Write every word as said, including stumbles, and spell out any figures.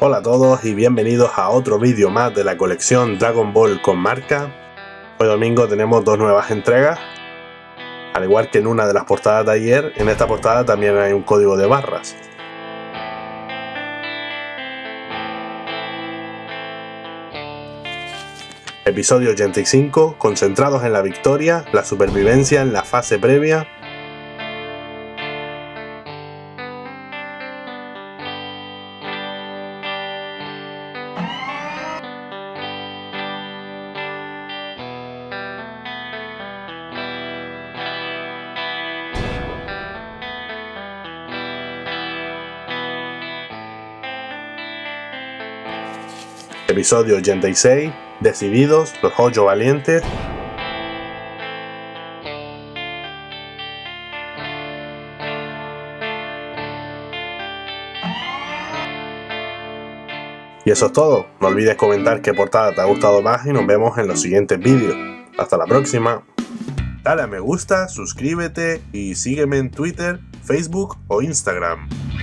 Hola a todos y bienvenidos a otro vídeo más de la colección Dragon Ball con marca. Hoy domingo tenemos dos nuevas entregas. Al igual que en una de las portadas de ayer, en esta portada también hay un código de barras. Episodio ochenta y cinco, concentrados en la victoria, la supervivencia en la fase previa. Episodio ochenta y seis, decididos, los ocho valientes. Y eso es todo, no olvides comentar qué portada te ha gustado más y nos vemos en los siguientes vídeos. Hasta la próxima. Dale a me gusta, suscríbete y sígueme en Twitter, Facebook o Instagram.